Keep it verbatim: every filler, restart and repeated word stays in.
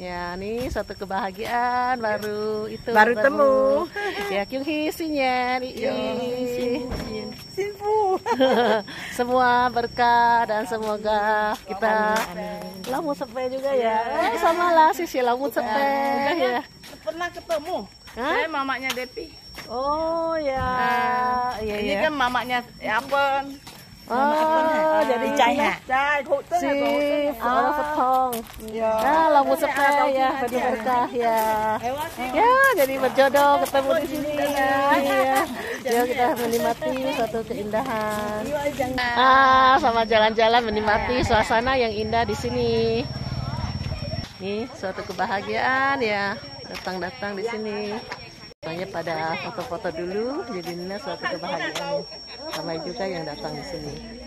Ya, nih suatu kebahagiaan baru itu Baru temu. Ya, kyung hisinya nih. Simpu. Semua berkah dan semoga kita lamu sepe juga ya. Eh, sama lah sisi lamu sepe ya. Pernah ketemu. Hah? Saya mamanya Depi. Oh ya. Iya Ini ya. kan mamanya Apon. Oh, jadi Cai ha. Cai, hụt si Allah Petong. Ya. Nah, lamu sepe ya, penuh berkah ya. Ya, jadi berjodoh ketemu di sini ya. Iya. Yuk kita menikmati suatu keindahan. Ah, sama jalan-jalan menikmati suasana yang indah di sini. Nih, suatu kebahagiaan ya, datang-datang di sini. Soalnya pada foto-foto dulu, jadinya suatu kebahagiaan. Ramai juga yang datang di sini.